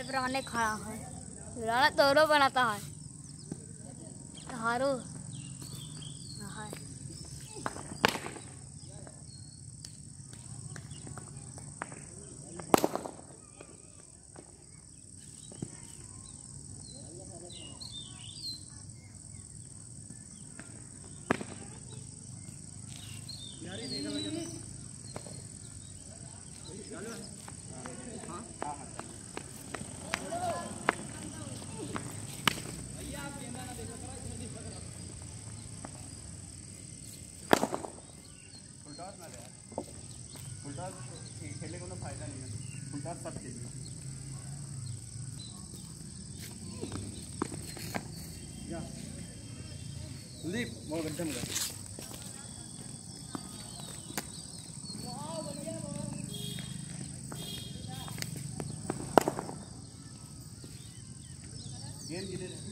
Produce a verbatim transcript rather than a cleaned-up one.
प्राणे खड़ा है राणा तोरो बनाता है हारो हाँ उल्टा खेलने का फायदा नहीं है, उल्टा सब खेलना कुलदीप मोर गड्ढे में गेम गिरे